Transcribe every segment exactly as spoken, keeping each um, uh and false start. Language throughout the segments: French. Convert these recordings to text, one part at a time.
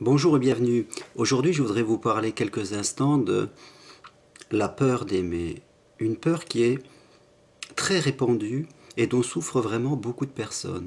Bonjour et bienvenue. Aujourd'hui, je voudrais vous parler quelques instants de la peur d'aimer. Une peur qui est très répandue et dont souffrent vraiment beaucoup de personnes.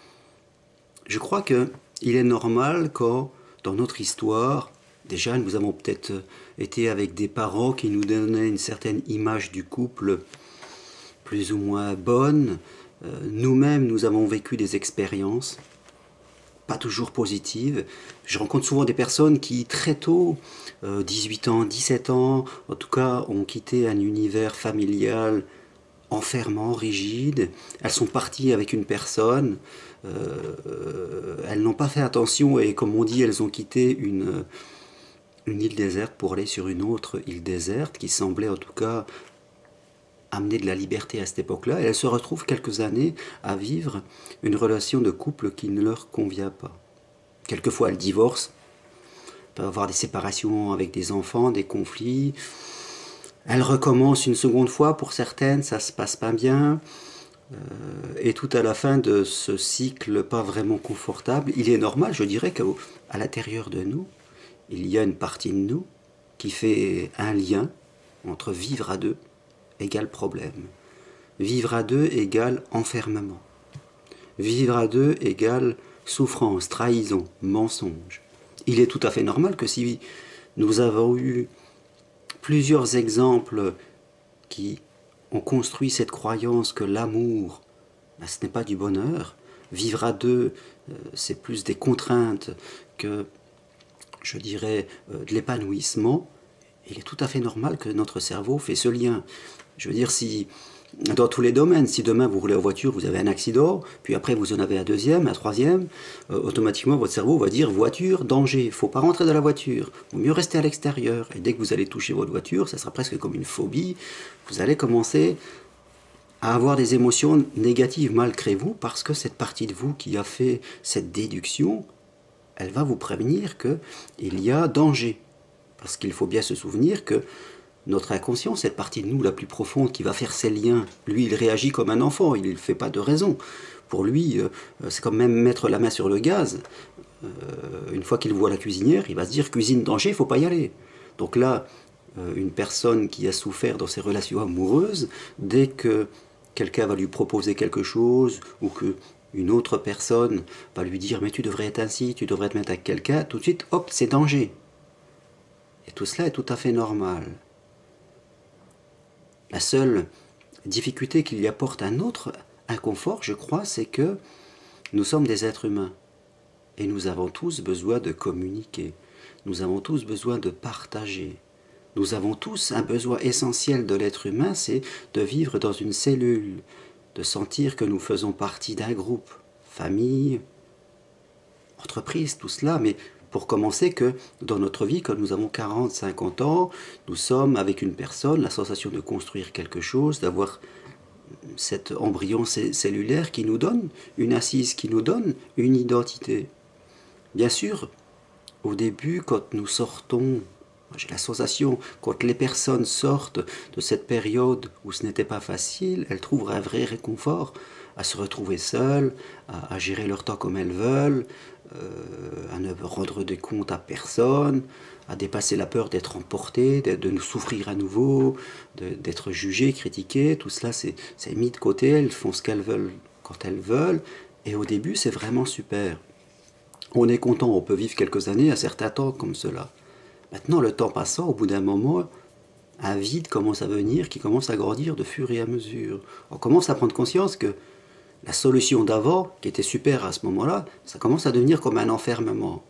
Je crois qu'il est normal quand, dans notre histoire, déjà nous avons peut-être été avec des parents qui nous donnaient une certaine image du couple plus ou moins bonne. Nous-mêmes, nous avons vécu des expériences pas toujours positive. Je rencontre souvent des personnes qui très tôt, euh, dix-huit ans, dix-sept ans, en tout cas, ont quitté un univers familial enfermant, rigide. Elles sont parties avec une personne, euh, elles n'ont pas fait attention et comme on dit, elles ont quitté une, une île déserte pour aller sur une autre île déserte qui semblait en tout cas amener de la liberté à cette époque-là, et elles se retrouvent quelques années à vivre une relation de couple qui ne leur convient pas. Quelquefois, elles divorcent, peuvent avoir des séparations avec des enfants, des conflits. Elles recommencent une seconde fois, pour certaines, ça se passe pas bien. Euh, et tout à la fin de ce cycle pas vraiment confortable, il est normal, je dirais, qu'à l'intérieur de nous, il y a une partie de nous qui fait un lien entre vivre à deux égale problème. Vivre à deux égale enfermement. Vivre à deux égale souffrance, trahison, mensonge. Il est tout à fait normal que si nous avons eu plusieurs exemples qui ont construit cette croyance que l'amour, ben, ce n'est pas du bonheur, vivre à deux, euh, c'est plus des contraintes que, je dirais, euh, de l'épanouissement, il est tout à fait normal que notre cerveau fait ce lien. Je veux dire, si dans tous les domaines, si demain vous roulez en voiture, vous avez un accident, puis après vous en avez un deuxième, un troisième, euh, automatiquement votre cerveau va dire voiture, danger, il ne faut pas rentrer dans la voiture, il vaut mieux rester à l'extérieur. Et dès que vous allez toucher votre voiture, ça sera presque comme une phobie, vous allez commencer à avoir des émotions négatives malgré vous, parce que cette partie de vous qui a fait cette déduction, elle va vous prévenir qu'il y a danger. Parce qu'il faut bien se souvenir que notre inconscient, cette partie de nous la plus profonde qui va faire ces liens, lui il réagit comme un enfant, il ne fait pas de raison. Pour lui, euh, c'est comme même mettre la main sur le gaz. Euh, une fois qu'il voit la cuisinière, il va se dire cuisine danger, il ne faut pas y aller. Donc là, euh, une personne qui a souffert dans ses relations amoureuses, dès que quelqu'un va lui proposer quelque chose ou que une autre personne va lui dire mais tu devrais être ainsi, tu devrais te mettre avec quelqu'un, tout de suite, hop, c'est danger. Et tout cela est tout à fait normal. La seule difficulté qu'il y apporte un autre inconfort, je crois, c'est que nous sommes des êtres humains. Et nous avons tous besoin de communiquer. Nous avons tous besoin de partager. Nous avons tous un besoin essentiel de l'être humain, c'est de vivre dans une cellule, de sentir que nous faisons partie d'un groupe, famille, entreprise, tout cela, mais pour commencer que dans notre vie, quand nous avons quarante, cinquante ans, nous sommes avec une personne, la sensation de construire quelque chose, d'avoir cet embryon cellulaire qui nous donne une assise, qui nous donne une identité. Bien sûr, au début, quand nous sortons, j'ai la sensation, quand les personnes sortent de cette période où ce n'était pas facile, elles trouvent un vrai réconfort à se retrouver seules, à, à gérer leur temps comme elles veulent, euh, à ne rendre des comptes à personne, à dépasser la peur d'être emportées, de, de nous souffrir à nouveau, d'être jugées, critiquées. Tout cela, c'est mis de côté, elles font ce qu'elles veulent quand elles veulent, et au début, c'est vraiment super. On est content, on peut vivre quelques années, un certain temps comme cela. Maintenant, le temps passant, au bout d'un moment, un vide commence à venir, qui commence à grandir de fur et à mesure. On commence à prendre conscience que la solution d'avant, qui était super à ce moment-là, ça commence à devenir comme un enfermement.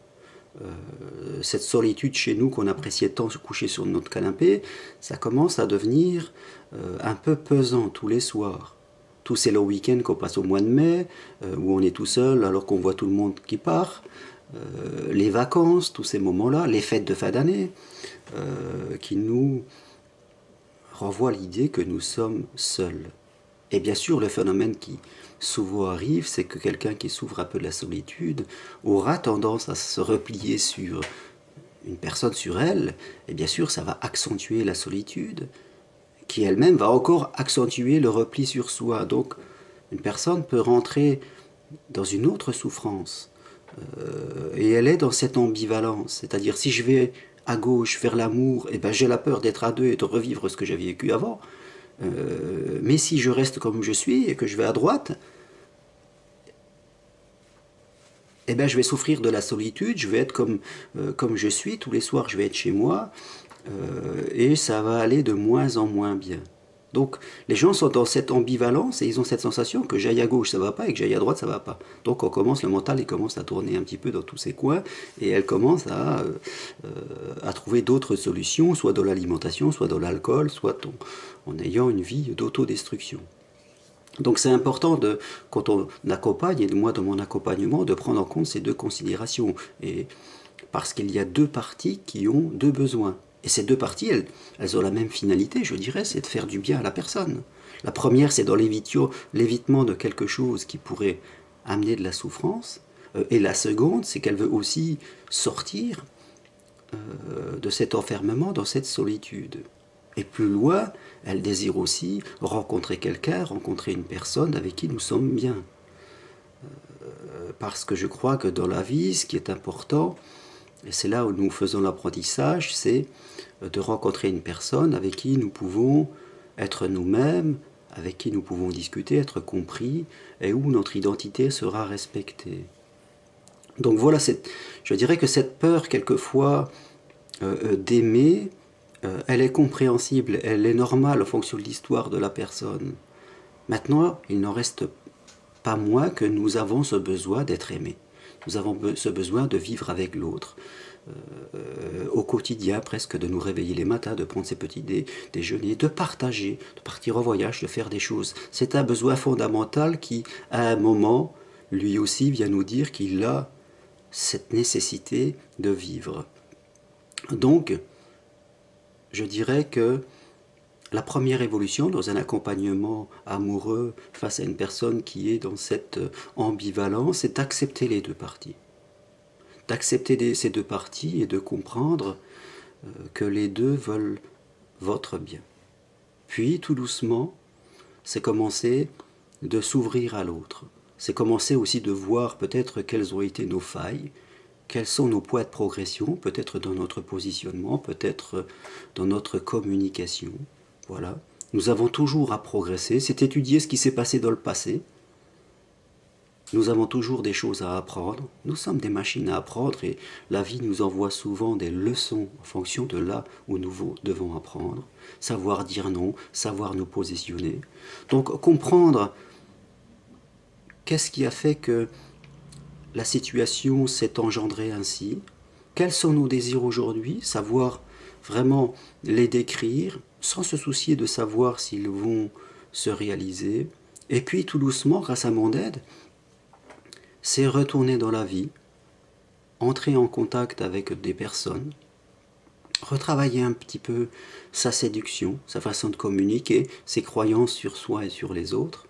Euh, cette solitude chez nous qu'on appréciait tant se coucher sur notre canapé, ça commence à devenir euh, un peu pesant tous les soirs. Tous ces longs week-ends qu'on passe au mois de mai, euh, où on est tout seul alors qu'on voit tout le monde qui part, euh, les vacances, tous ces moments-là, les fêtes de fin d'année, euh, qui nous renvoient l'idée que nous sommes seuls. Et bien sûr, le phénomène qui souvent arrive, c'est que quelqu'un qui souffre un peu de la solitude aura tendance à se replier sur une personne, sur elle, et bien sûr, ça va accentuer la solitude, qui elle-même va encore accentuer le repli sur soi. Donc, une personne peut rentrer dans une autre souffrance, Euh, et elle est dans cette ambivalence, c'est-à-dire si je vais à gauche vers l'amour, eh ben, j'ai la peur d'être à deux et de revivre ce que j'avais vécu avant. Euh, mais si je reste comme je suis et que je vais à droite, eh ben, je vais souffrir de la solitude, je vais être comme, euh, comme je suis, tous les soirs je vais être chez moi, euh, et ça va aller de moins en moins bien. Donc les gens sont dans cette ambivalence et ils ont cette sensation que j'aille à gauche ça va pas et que j'aille à droite ça va pas. Donc on commence, le mental il commence à tourner un petit peu dans tous ses coins et elle commence à, euh, à trouver d'autres solutions, soit dans l'alimentation, soit dans l'alcool, soit en, en ayant une vie d'autodestruction. Donc c'est important, de, quand on accompagne, et moi dans mon accompagnement, de prendre en compte ces deux considérations. Et parce qu'il y a deux parties qui ont deux besoins. Et ces deux parties, elles, elles ont la même finalité, je dirais, c'est de faire du bien à la personne. La première, c'est dans l'évitement de quelque chose qui pourrait amener de la souffrance. Euh, et la seconde, c'est qu'elle veut aussi sortir euh, de cet enfermement, dans cette solitude. Et plus loin, elle désire aussi rencontrer quelqu'un, rencontrer une personne avec qui nous sommes bien. Euh, parce que je crois que dans la vie, ce qui est important, et c'est là où nous faisons l'apprentissage, c'est de rencontrer une personne avec qui nous pouvons être nous-mêmes, avec qui nous pouvons discuter, être compris, et où notre identité sera respectée. Donc voilà, cette, je dirais que cette peur, quelquefois, euh, d'aimer, euh, elle est compréhensible, elle est normale en fonction de l'histoire de la personne. Maintenant, il n'en reste pas moins que nous avons ce besoin d'être aimés. Nous avons ce besoin de vivre avec l'autre. Euh, au quotidien, presque, de nous réveiller les matins, de prendre ses petits dé déjeuners, de partager, de partir en voyage, de faire des choses. C'est un besoin fondamental qui, à un moment, lui aussi vient nous dire qu'il a cette nécessité de vivre. Donc, je dirais que la première évolution dans un accompagnement amoureux face à une personne qui est dans cette ambivalence, c'est d'accepter les deux parties. D'accepter ces deux parties et de comprendre que les deux veulent votre bien. Puis, tout doucement, c'est commencer de s'ouvrir à l'autre. C'est commencer aussi de voir peut-être quelles ont été nos failles, quels sont nos points de progression, peut-être dans notre positionnement, peut-être dans notre communication. Voilà. Nous avons toujours à progresser, c'est étudier ce qui s'est passé dans le passé. Nous avons toujours des choses à apprendre. Nous sommes des machines à apprendre et la vie nous envoie souvent des leçons en fonction de là où nous devons apprendre. Savoir dire non, savoir nous positionner. Donc comprendre qu'est-ce qui a fait que la situation s'est engendrée ainsi, quels sont nos désirs aujourd'hui, savoir vraiment les décrire, sans se soucier de savoir s'ils vont se réaliser. Et puis tout doucement, grâce à mon aide, c'est retourner dans la vie, entrer en contact avec des personnes, retravailler un petit peu sa séduction, sa façon de communiquer, ses croyances sur soi et sur les autres,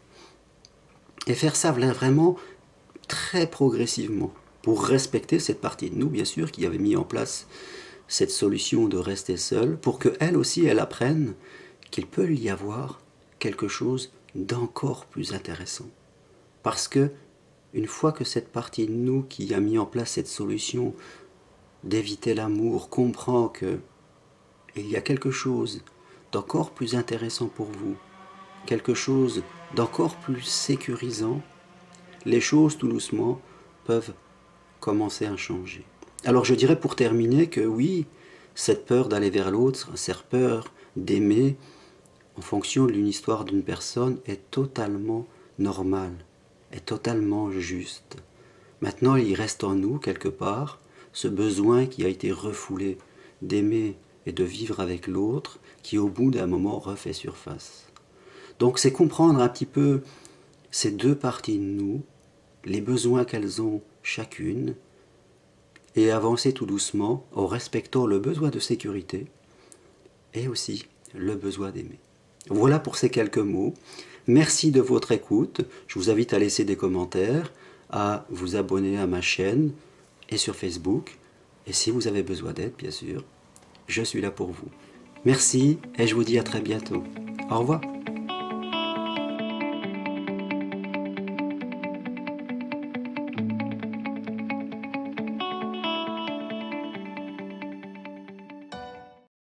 et faire ça vraiment très progressivement, pour respecter cette partie de nous, bien sûr, qui avait mis en place cette solution de rester seul, pour qu'elle aussi, elle apprenne qu'il peut y avoir quelque chose d'encore plus intéressant. Parce que, une fois que cette partie de nous qui a mis en place cette solution d'éviter l'amour comprend que il y a quelque chose d'encore plus intéressant pour vous, quelque chose d'encore plus sécurisant, les choses tout doucement peuvent commencer à changer. Alors je dirais pour terminer que oui, cette peur d'aller vers l'autre, cette peur d'aimer en fonction d'une histoire d'une personne est totalement normale, est totalement juste. Maintenant il reste en nous quelque part ce besoin qui a été refoulé d'aimer et de vivre avec l'autre qui au bout d'un moment refait surface. Donc c'est comprendre un petit peu ces deux parties de nous, les besoins qu'elles ont chacune, et avancer tout doucement en respectant le besoin de sécurité et aussi le besoin d'aimer. Voilà pour ces quelques mots. Merci de votre écoute. Je vous invite à laisser des commentaires, à vous abonner à ma chaîne et sur Facebook. Et si vous avez besoin d'aide, bien sûr, je suis là pour vous. Merci et je vous dis à très bientôt. Au revoir.